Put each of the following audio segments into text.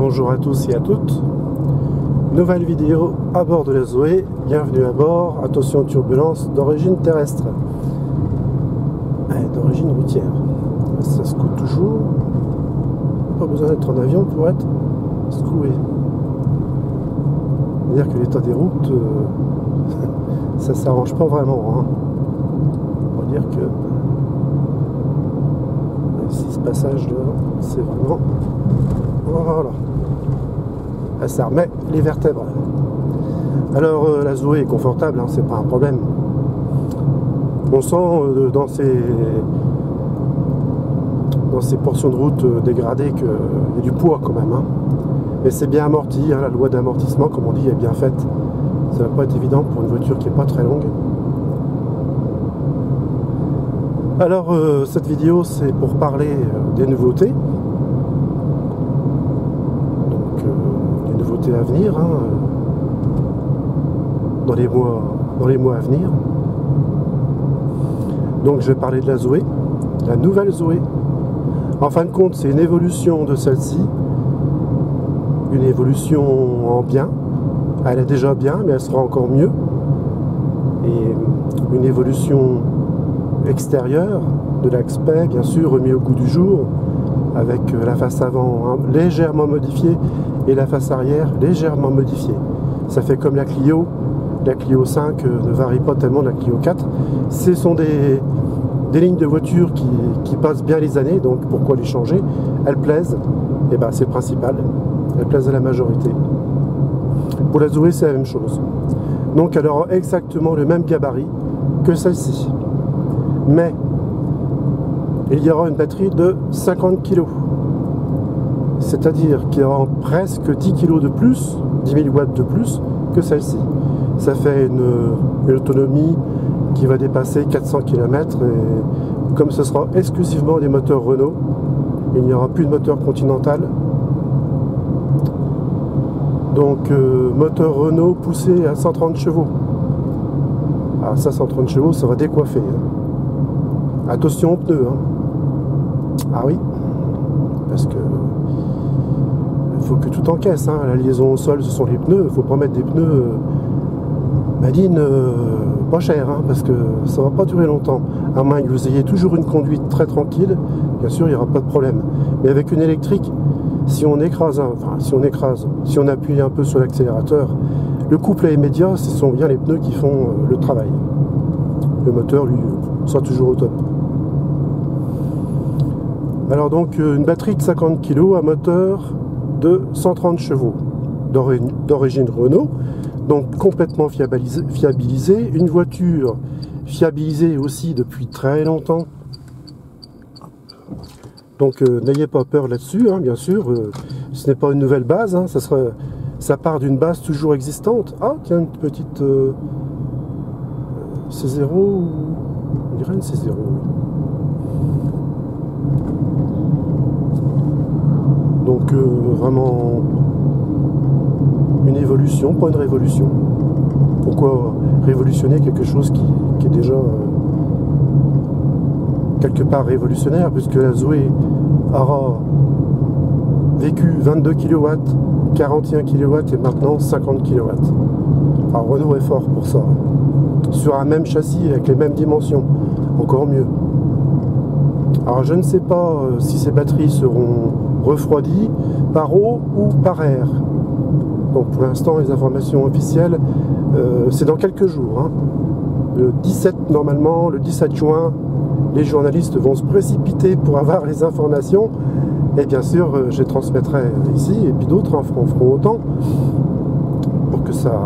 bonjour à tous et à toutes. Nouvelle vidéo à bord de la Zoé. Bienvenue à bord. Attention, turbulence d'origine terrestre. D'origine routière. Ça secoue toujours. Pas besoin d'être en avion pour être secoué. C'est-à-dire que l'état des routes, ça s'arrange pas vraiment. Hein. On va dire que ici, ce passage-là, c'est vraiment... Voilà. Ça remet les vertèbres. Alors la Zoé est confortable, hein, c'est pas un problème. On sent dans ces portions de route dégradées qu'il y a du poids quand même. Hein. Mais c'est bien amorti, hein, la loi d'amortissement, comme on dit, est bien faite. Ça va pas être évident pour une voiture qui est pas très longue. Alors cette vidéo, c'est pour parler des nouveautés. À venir, hein, dans les mois à venir. Donc je vais parler de la Zoé, la nouvelle Zoé. En fin de compte, c'est une évolution de celle-ci, une évolution en bien. Elle est déjà bien, mais elle sera encore mieux. Et une évolution extérieure de l'aspect, bien sûr, remis au goût du jour, avec la face avant hein, légèrement modifiée et la face arrière légèrement modifiée. Ça fait comme la Clio 5 ne varie pas tellement de la Clio 4. Ce sont des lignes de voitures qui passent bien les années, donc pourquoi les changer? Elles plaisent, et ben c'est le principal, elles plaisent à la majorité. Pour la Zoé, c'est la même chose. Donc elle aura exactement le même gabarit que celle-ci. Mais il y aura une batterie de 50 kg. C'est-à-dire qu'il y aura presque 10 kg de plus, 10 000 watts de plus que celle-ci. Ça fait une autonomie qui va dépasser 400 km et comme ce sera exclusivement des moteurs Renault, il n'y aura plus de moteur Continental. Donc moteur Renault poussé à 130 chevaux. Alors ça, 130 chevaux, ça va décoiffer. Hein. Attention aux pneus. Hein. Ah oui, parce que faut que tout encaisse, hein. La liaison au sol, ce sont les pneus. Il faut pas mettre des pneus Madine pas cher, hein, parce que ça va pas durer longtemps. À moins que vous ayez toujours une conduite très tranquille, bien sûr, il n'y aura pas de problème. Mais avec une électrique, si on écrase, si on appuie un peu sur l'accélérateur, le couple est immédiat, ce sont bien les pneus qui font le travail. Le moteur, lui, sera toujours au top. Alors donc, une batterie de 50 kg, un moteur de 130 chevaux d'origine Renault, donc complètement fiabilisé, une voiture fiabilisée aussi depuis très longtemps. Donc n'ayez pas peur là-dessus, hein, bien sûr, ce n'est pas une nouvelle base, hein, ça part d'une base toujours existante. Ah tiens, une petite C0, on dirait une C0. Donc vraiment une évolution, pas une révolution. Pourquoi révolutionner quelque chose qui est déjà quelque part révolutionnaire, puisque la Zoé aura vécu 22 kW, 41 kW et maintenant 50 kW. Alors Renault est fort pour ça. Sur un même châssis avec les mêmes dimensions, encore mieux. Alors je ne sais pas si ces batteries seront refroidies par eau ou par air. Donc pour l'instant les informations officielles c'est dans quelques jours. Hein. Le 17 normalement, le 17 juin, les journalistes vont se précipiter pour avoir les informations. Et bien sûr je les transmettrai ici et puis d'autres en feront autant pour que ça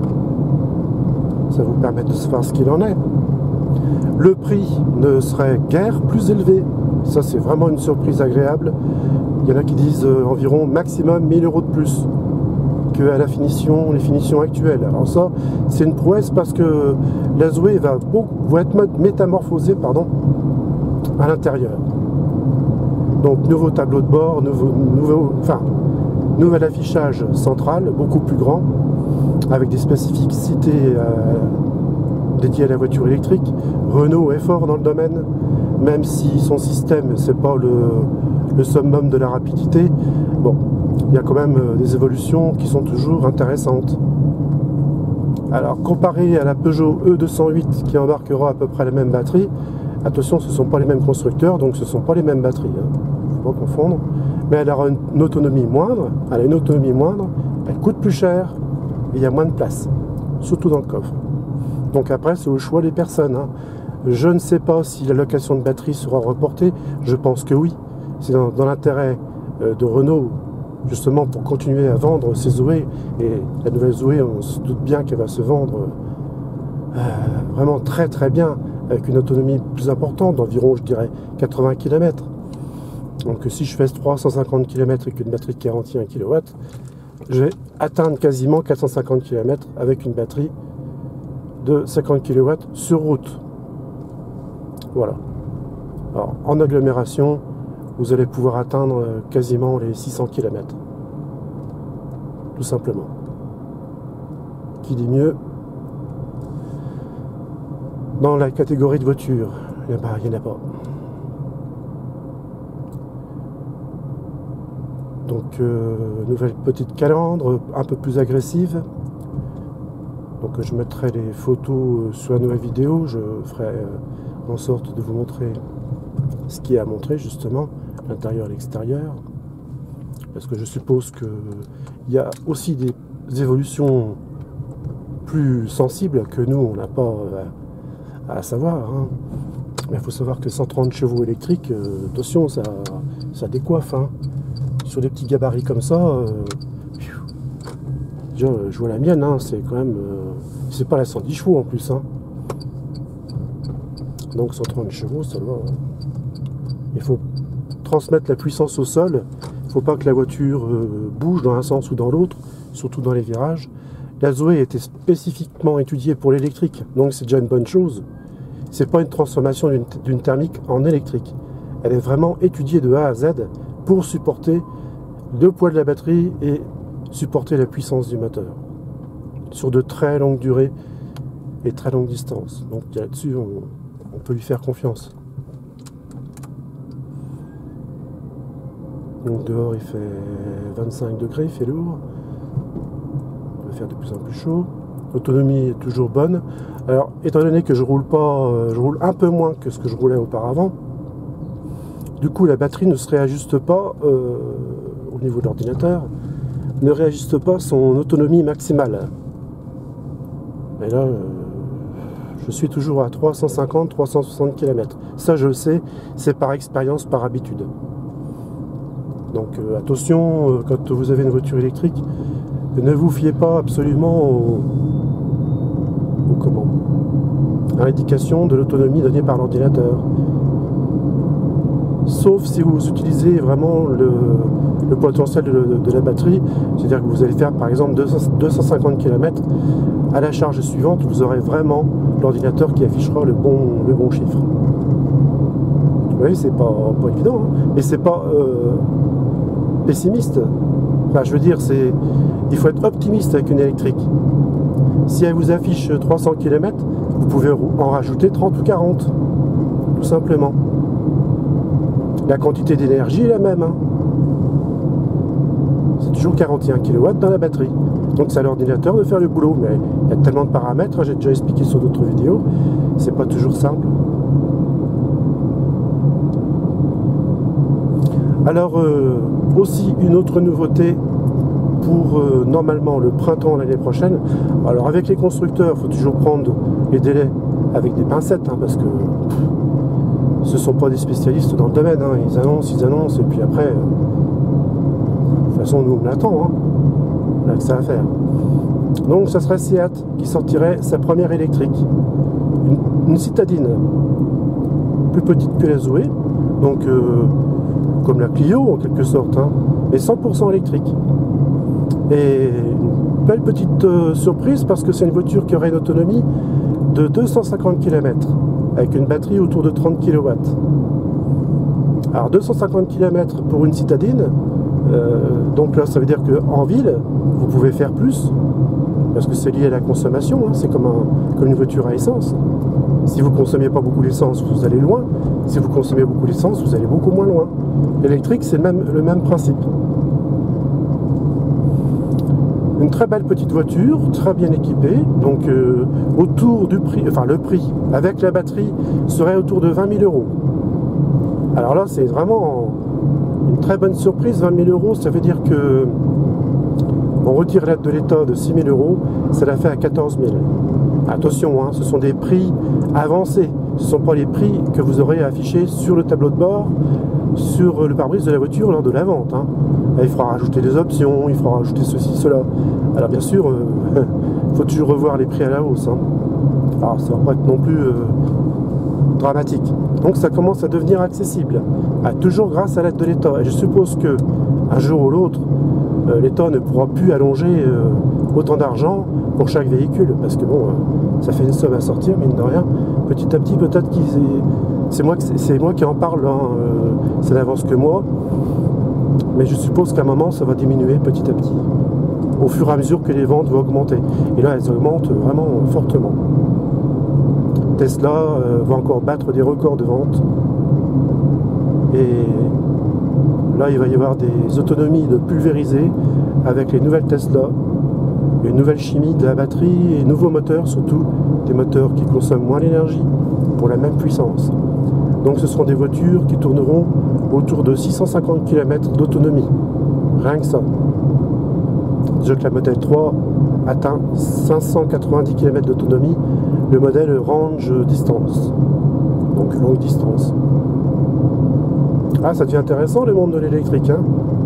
vous permette de savoir ce qu'il en est. Le prix ne serait guère plus élevé. Ça, c'est vraiment une surprise agréable. Il y en a qui disent environ maximum 1000 € de plus qu'à les finitions actuelles. Alors ça, c'est une prouesse parce que la Zoé va être métamorphosée à l'intérieur. Donc, nouveau tableau de bord, nouvel affichage central, beaucoup plus grand, avec des spécificités dédiées à la voiture électrique. Renault est fort dans le domaine, même si son système, c'est pas le summum de la rapidité. Bon, il y a quand même des évolutions qui sont toujours intéressantes. Alors comparé à la Peugeot E208 qui embarquera à peu près la même batterie, attention, ce ne sont pas les mêmes constructeurs, donc ce ne sont pas les mêmes batteries, hein. Il ne faut pas confondre. Mais elle aura une autonomie moindre, elle coûte plus cher et il y a moins de place, surtout dans le coffre. Donc après, c'est au choix des personnes, hein. Je ne sais pas si la location de batterie sera reportée, je pense que oui. C'est dans l'intérêt de Renault, justement pour continuer à vendre ces Zoé, et la nouvelle Zoé, on se doute bien qu'elle va se vendre vraiment très très bien, avec une autonomie plus importante, d'environ, je dirais, 80 km. Donc si je fais 350 km avec une batterie de 41 kW, je vais atteindre quasiment 450 km avec une batterie de 50 kW sur route. Voilà. Alors, en agglomération, vous allez pouvoir atteindre quasiment les 600 km. Tout simplement. Qui dit mieux? Dans la catégorie de voiture, il n'y en a pas. Donc, nouvelle petite calandre, un peu plus agressive. Donc, je mettrai les photos sur la nouvelle vidéo. Je ferai en sorte de vous montrer ce qu'il y a à montrer, justement, l'intérieur et l'extérieur. Parce que je suppose qu'il y a aussi des évolutions plus sensibles que nous, on n'a pas à savoir, hein. Mais il faut savoir que 130 chevaux électriques, attention, ça décoiffe, hein. Sur des petits gabarits comme ça, je vois la mienne, hein, c'est quand même, c'est pas la 110 chevaux en plus, hein. Donc 130 chevaux, ça va. Il faut transmettre la puissance au sol. Il ne faut pas que la voiture bouge dans un sens ou dans l'autre, surtout dans les virages. La Zoé était spécifiquement étudiée pour l'électrique, donc c'est déjà une bonne chose. C'est pas une transformation d'une thermique en électrique. Elle est vraiment étudiée de A à Z pour supporter le poids de la batterie et supporter la puissance du moteur sur de très longues durées et très longues distances. Donc là-dessus, on peut lui faire confiance. Donc dehors il fait 25 degrés, il fait lourd. Il va faire de plus en plus chaud. L'autonomie est toujours bonne. Alors étant donné que je roule un peu moins que ce que je roulais auparavant, du coup la batterie ne se réajuste pas au niveau de l'ordinateur, ne réajuste pas son autonomie maximale. Et là, je suis toujours à 350-360 km. Ça, je le sais, c'est par expérience, par habitude. Donc attention, quand vous avez une voiture électrique, ne vous fiez pas absolument à l'indication de l'autonomie donnée par l'ordinateur. Sauf si vous utilisez vraiment le potentiel de la batterie, c'est-à-dire que vous allez faire par exemple 250 km, à la charge suivante, vous aurez vraiment l'ordinateur qui affichera le bon chiffre. Oui, c'est pas évident, hein, mais c'est pas pessimiste. Enfin, je veux dire, il faut être optimiste avec une électrique. Si elle vous affiche 300 km, vous pouvez en rajouter 30 ou 40, tout simplement. La quantité d'énergie est la même, hein. C'est toujours 41 kW dans la batterie. Donc c'est à l'ordinateur de faire le boulot. Mais il y a tellement de paramètres, hein, j'ai déjà expliqué sur d'autres vidéos. C'est pas toujours simple. Alors aussi une autre nouveauté pour normalement le printemps l'année prochaine. Alors avec les constructeurs, il faut toujours prendre les délais avec des pincettes, hein, parce que ce ne sont pas des spécialistes dans le domaine, hein. Ils annoncent, et puis après, de toute façon, nous on attend, hein. On a que ça à faire. Donc ça serait Seat qui sortirait sa première électrique, une citadine, plus petite que la Zoé, donc comme la Clio en quelque sorte, hein, mais 100% électrique. Et une belle petite surprise parce que c'est une voiture qui aurait une autonomie de 250 km avec une batterie autour de 30 kW. Alors 250 km pour une citadine, donc là ça veut dire qu'en ville vous pouvez faire plus parce que c'est lié à la consommation, hein, c'est comme une voiture à essence. Si vous ne consommez pas beaucoup l'essence, vous allez loin. Si vous consommez beaucoup l'essence, vous allez beaucoup moins loin. L'électrique, c'est le même principe. Une très belle petite voiture, très bien équipée, donc autour du prix, enfin le prix avec la batterie serait autour de 20 000 euros. Alors là, c'est vraiment une très bonne surprise. 20 000 euros, ça veut dire que on retire l'aide de l'État de 6 000 euros, ça la fait à 14 000. Attention, hein, ce sont des prix avancés, ce ne sont pas les prix que vous aurez affichés sur le tableau de bord, sur le pare-brise de la voiture lors de la vente. Hein. Il faudra rajouter des options, il faudra rajouter ceci, cela. Alors bien sûr, il faut toujours revoir les prix à la hausse. Hein. Alors ça ne va pas être non plus dramatique. Donc ça commence à devenir accessible, toujours grâce à l'aide de l'État. Et je suppose que un jour ou l'autre, l'État ne pourra plus allonger autant d'argent pour chaque véhicule, parce que bon, ça fait une somme à sortir, mine de rien. Petit à petit, peut-être que c'est moi qui en parle, hein, ça n'avance que moi, mais je suppose qu'à un moment, ça va diminuer petit à petit, au fur et à mesure que les ventes vont augmenter. Et là, elles augmentent vraiment fortement. Tesla va encore battre des records de vente. Et là, il va y avoir des autonomies de pulvérisées avec les nouvelles Tesla, une nouvelle chimie de la batterie et nouveaux moteurs, surtout des moteurs qui consomment moins d'énergie pour la même puissance. Donc ce seront des voitures qui tourneront autour de 650 km d'autonomie. Rien que ça. Déjà que la Model 3 atteint 590 km d'autonomie, le modèle Range Distance, donc longue distance. Ah, ça devient intéressant le monde de l'électrique, hein.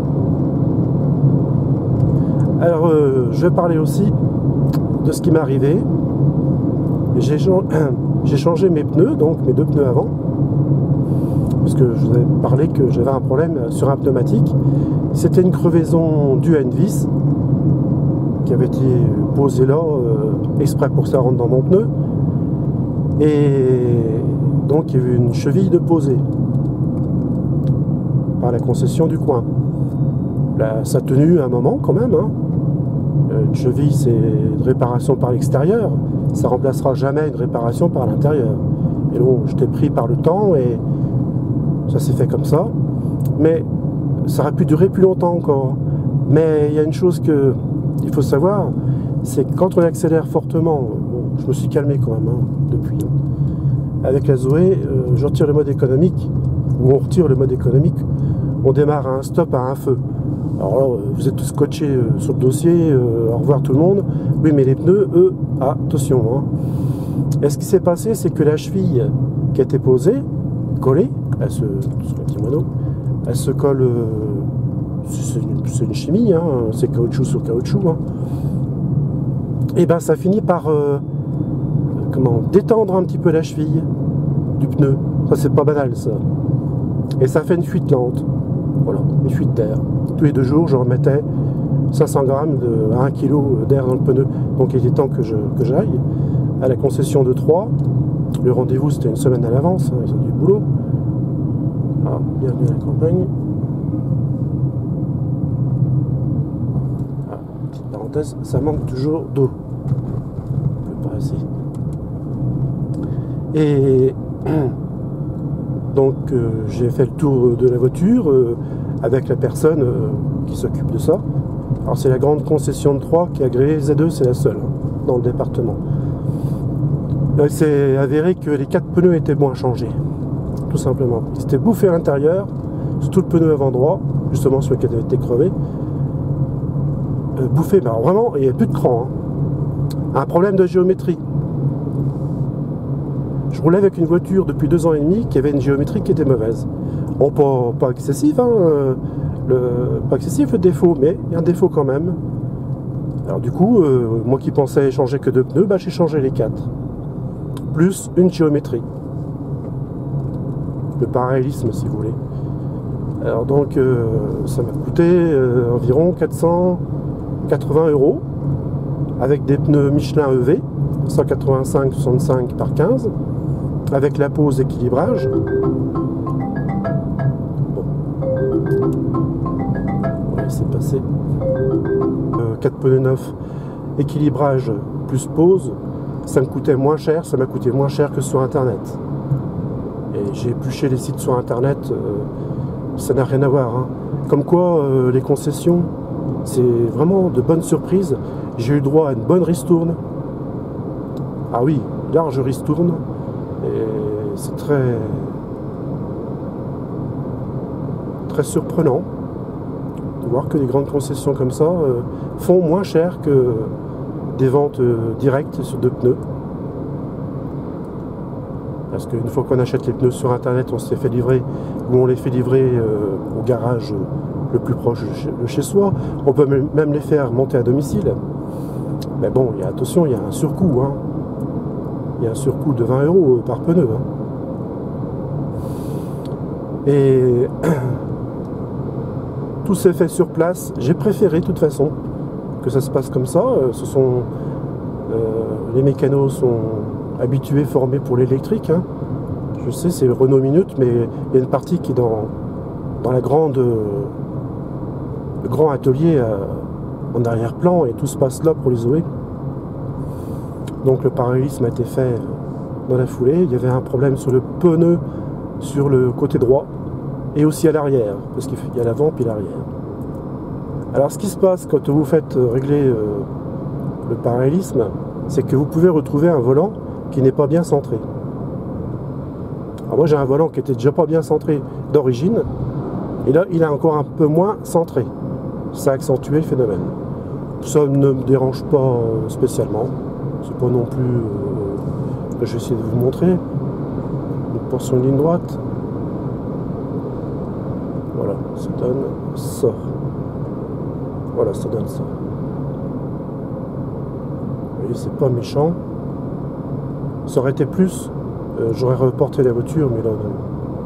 Alors, je vais parler aussi de ce qui m'est arrivé. J'ai changé mes pneus, donc mes deux pneus avant, parce que je vous avais parlé que j'avais un problème sur un pneumatique. C'était une crevaison due à une vis qui avait été posée là, exprès pour que ça rentre dans mon pneu. Et donc, il y avait une cheville de posée par la concession du coin. Là, ça a tenu un moment quand même, hein. Une cheville, c'est une réparation par l'extérieur, ça remplacera jamais une réparation par l'intérieur. Et bon, j'étais pris par le temps et ça s'est fait comme ça. Mais ça aurait pu durer plus longtemps encore. Mais il y a une chose que il faut savoir, c'est que quand on accélère fortement, bon, je me suis calmé quand même, hein, depuis. Avec la Zoé, je retire le mode économique, ou on retire le mode économique, on démarre à un stop, à un feu. Alors là, vous êtes tous scotchés sur le dossier, au revoir tout le monde. Oui, mais les pneus, eux, attention. Hein. Et ce qui s'est passé, c'est que la cheville qui a été posée, collée, sur un petit moineau, elle se colle, c'est une chimie, hein, c'est caoutchouc sur caoutchouc. Hein. Et ben ça finit par détendre un petit peu la cheville du pneu. Ça, c'est pas banal, ça. Et ça fait une fuite lente. Voilà, une fuite d'air. Tous les 2 jours, je remettais 500 grammes à 1 kg d'air dans le pneu. Donc il était temps que j'aille à la concession de Troyes. Le rendez-vous, c'était une semaine à l'avance, hein, ils ont du boulot. Ah, bienvenue à la campagne. Ah, petite parenthèse, ça manque toujours d'eau. Pas assez. Et donc j'ai fait le tour de la voiture avec la personne qui s'occupe de ça. Alors c'est la grande concession de Troyes qui a agréé Z2, c'est la seule, hein, dans le département. Il s'est avéré que les 4 pneus étaient bons à changer, tout simplement. Ils étaient bouffés à l'intérieur, surtout le pneu avant droit, justement celui qui avait été crevé. Bouffé, ben vraiment, il n'y avait plus de cran. Hein. Un problème de géométrie. Je roulais avec une voiture depuis 2 ans et demi qui avait une géométrie qui était mauvaise. Bon, pas excessif, hein, pas excessif le défaut, mais il y a un défaut quand même. Alors du coup, moi qui pensais changer que 2 pneus, bah, j'ai changé les 4. Plus une géométrie. Le parallélisme, si vous voulez. Alors donc, ça m'a coûté environ 480 € avec des pneus Michelin EV, 185-65 par 15, avec la pose équilibrage. Bon. On va laisser passer. 4 pneus neufs, équilibrage plus pose, ça me coûtait moins cher, ça m'a coûté moins cher que sur internet. Et j'ai épluché les sites sur internet, ça n'a rien à voir. Hein. Comme quoi les concessions C'est vraiment de bonnes surprises. J'ai eu droit à une bonne ristourne. Ah oui, large ristourne. Et c'est très surprenant de voir que les grandes concessions comme ça font moins cher que des ventes directes sur 2 pneus. Parce qu'une fois qu'on achète les pneus sur internet, on se les fait livrer, ou on les fait livrer au garage le plus proche de chez soi. On peut même les faire monter à domicile. Mais bon, attention, il y a un surcoût. Hein. Il y a un surcoût de 20 € par pneu. Hein. Et tout s'est fait sur place. J'ai préféré de toute façon que ça se passe comme ça. Les mécanos sont habitués, formés pour l'électrique. Hein. Je sais, c'est Renault Minute, mais il y a une partie qui est dans le grand atelier en arrière-plan, et tout se passe là pour les Zoé. Donc le parallélisme a été fait dans la foulée. Il y avait un problème sur le pneu sur le côté droit et aussi à l'arrière, parce qu'il y a l'avant puis l'arrière. Alors ce qui se passe quand vous faites régler le parallélisme, c'est que vous pouvez retrouver un volant qui n'est pas bien centré. Alors moi j'ai un volant qui était déjà pas bien centré d'origine, et là il est encore un peu moins centré. Ça a accentué le phénomène. Ça ne me dérange pas spécialement. C'est pas non plus... je vais essayer de vous montrer. Une portion de ligne droite. Voilà, ça donne ça. Voilà, ça donne ça. Vous voyez, c'est pas méchant. Ça aurait été plus, j'aurais reporté la voiture, mais là, non.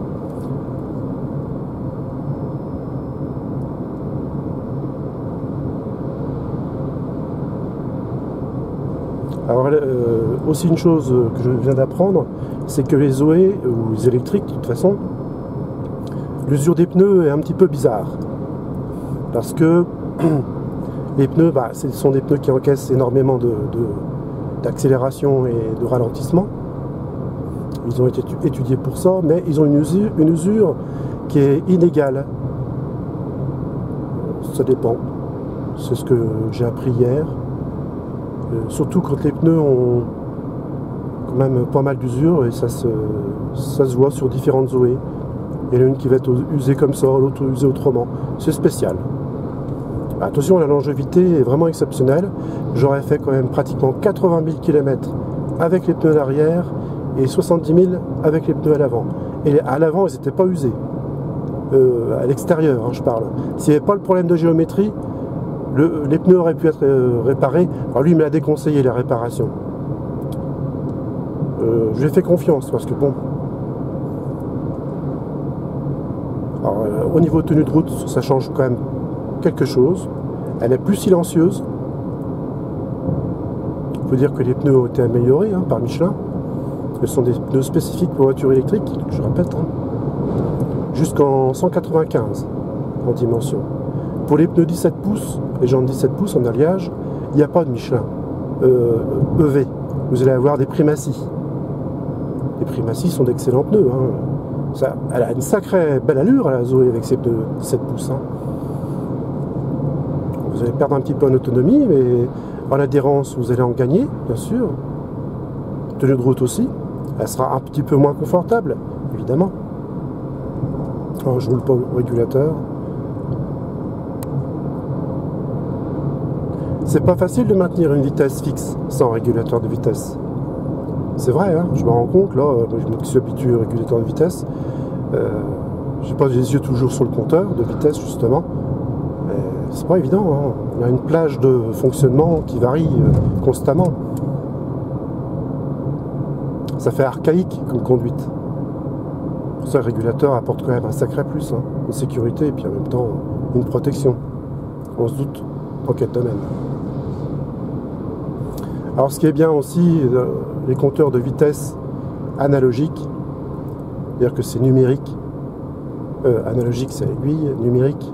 Alors, aussi une chose que je viens d'apprendre, c'est que les Zoé, ou les électriques de toute façon, l'usure des pneus est un petit peu bizarre. Parce que les pneus, ce sont des pneus qui encaissent énormément d'accélération et de ralentissement. Ils ont été étudiés pour ça, mais ils ont une usure qui est inégale. Ça dépend. C'est ce que j'ai appris hier. Surtout quand les pneus ont quand même pas mal d'usure, et ça se voit sur différentes Zoé. Il y en a une qui va être usée comme ça, l'autre usée autrement. C'est spécial. Attention, la longévité est vraiment exceptionnelle. J'aurais fait quand même pratiquement 80 000 km avec les pneus d'arrière et 70 000 avec les pneus à l'avant. Et à l'avant, ils n'étaient pas usés. À l'extérieur, hein, je parle. S'il n'y avait pas le problème de géométrie, les pneus auraient pu être réparés. Alors lui, il me l'a déconseillé, la réparation. Je lui ai fait confiance, parce que bon... Alors, au niveau de tenue de route, ça change quand même quelque chose. Elle est plus silencieuse. Il faut dire que les pneus ont été améliorés par Michelin. Ce sont des pneus spécifiques pour voitures électriques, je répète, jusqu'en 195 en dimension. Pour les pneus 17 pouces, les jantes 17 pouces en alliage, il n'y a pas de Michelin EV. Vous allez avoir des Primacy. Les Primacy sont d'excellents pneus. Elle a une sacrée belle allure, la Zoé, avec ses pneus 17 pouces. Vous allez perdre un petit peu en autonomie, mais en adhérence, vous allez en gagner, bien sûr. Tenue de route aussi. Elle sera un petit peu moins confortable, évidemment. Alors, je roule pas au régulateur. C'est pas facile de maintenir une vitesse fixe sans régulateur de vitesse. C'est vrai, je me rends compte, là, je suis habitué au régulateur de vitesse. J'ai pas les yeux toujours sur le compteur de vitesse, justement. C'est pas évident, On a une plage de fonctionnement qui varie constamment. Ça fait archaïque comme conduite. Pour ça, le régulateur apporte quand même un sacré plus, une sécurité et puis en même temps une protection. On se doute en quel domaine. Alors ce qui est bien aussi, les compteurs de vitesse analogiques, c'est-à-dire que c'est numérique. Analogique, c'est l'aiguille, numérique.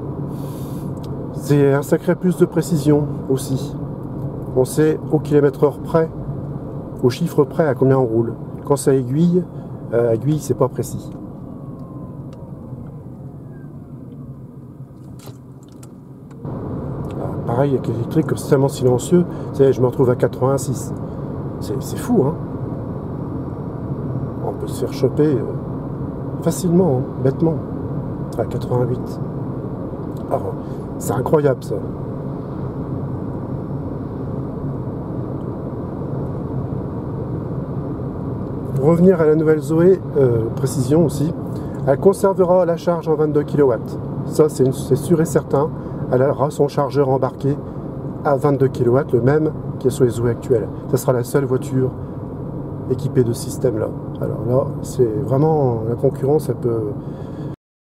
C'est un sacré plus de précision aussi. On sait au kilomètre-heure près, au chiffre près, à combien on roule. Quand c'est aiguille, c'est pas précis. pareil, avec l'électrique, c'est tellement silencieux, je me retrouve à 86. C'est fou, hein. On peut se faire choper facilement, hein, bêtement, à 88. Alors, c'est incroyable, ça. Pour revenir à la nouvelle Zoé, précision aussi, elle conservera la charge en 22 kW. Ça, c'est sûr et certain. Elle aura son chargeur embarqué à 22 kW, le même qui est sur les Zoé actuelles. Ça sera la seule voiture équipée de ce système-là. Alors là, c'est vraiment la concurrence, elle peut